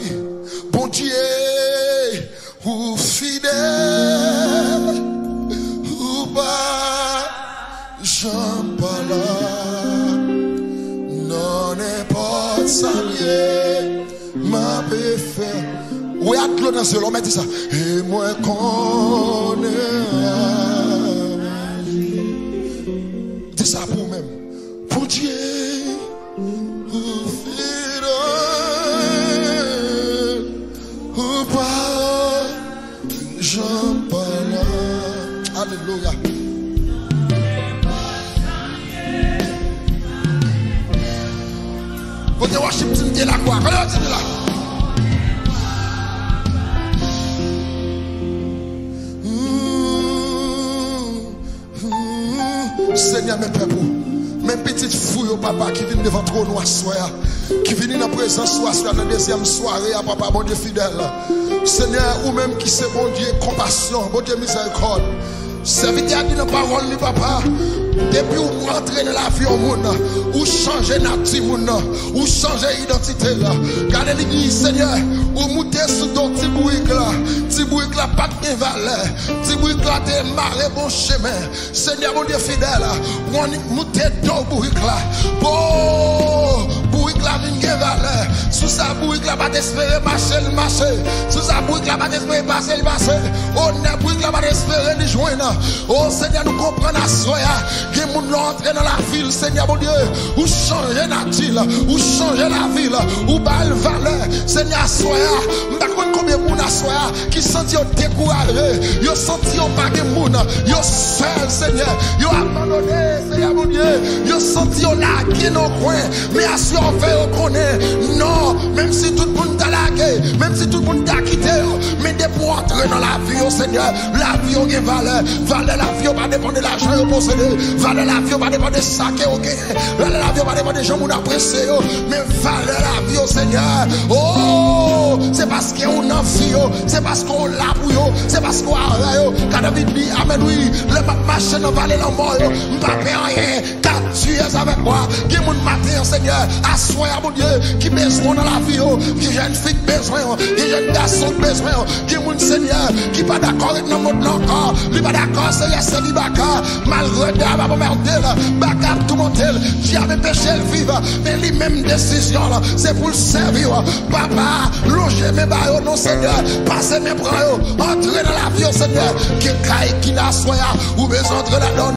bon Dieu, ou fidèle, ou pas, j'en parle, non n'importe ça, ma préfère. Oui, à Claude dans ce l'homme dit ça. Et moi, connais. Dis ça pour même. Pour Dieu. Ou pas. J'en parle. Alléluia. Côté Washington, t'es là quoi? Allez, t'es là. Seigneur, mes pères, mes petites fouilles, papa, qui viennent devant trop nous à soir, qui viennent dans la présence dans la deuxième soirée, à papa, bon Dieu fidèle. Seigneur, ou même qui c'est bon Dieu, compassion, bon Dieu miséricorde. Serviteur a dit dans la parole, papa, depuis où rentrer dans la vie au monde, ou changer notre monde, ou changer l'identité là. Gardez l'église, Seigneur, ou monter sous ton petit bouic là, pas de valeur, petit bouic là, t'es marré bon chemin. Seigneur, mon Dieu fidèle, ou monter dans le bouic là, bon, bouic là, vient valeur. Sous sa bouic là, pas d'espérer marcher, sous sa bouic là, pas d'espérer passer. On n'a bouic là, pas d'espérer les joindre. Oh Seigneur, nous comprenons la soya. Que moun l'entrée dans la ville, Seigneur mon Dieu. Ou changer la ville, ou changer la ville, ou bal valeur. Seigneur soya. M'pas combien moun a soya qui senti découragé, yo senti pas de moun, yo seul Seigneur, yo abandonné Seigneur mon Dieu. Yo senti lagué dans coin, mais assure fait on connaît. Non, même si tout le monde t'a lagué, même si tout le monde t'a quitté, mais de pour entrer dans la vie, oh Seigneur, la vie a une valeur. Valeur la vie pas dépendre de l'argent que vous possédez. Valeur la vie pas dépendre de ça que vous gagnez. Valeur la vie pas dépendre des gens qui vous apprécient. Mais valeur la vie au Seigneur. Oh, c'est parce qu'on a vie, c'est parce qu'on l'a pour vous, c'est parce qu'on a rien. Quand David dit Amen, oui, le marché dans vallée la mort, je ne peux rien. Car tu es avec moi. Qui mon matin, Seigneur, assoir mon Dieu, qui besoin dans la vie, qui jeune fille besoin, qui jeune garçon besoin, qui mon Seigneur, qui pas d'accord avec notre monde encore. Pas d'accord, c'est Libaka, malgré d'abord pour merder là, Baka tout monter, qui avait péché le vivre, mais les mêmes décisions là, c'est pour le servir, papa, loger mes barreaux, non Seigneur, passer mes bras, entrer dans la vie au Seigneur, qui caille, qui n'a soya, ou besoin d'entrer là-dedans.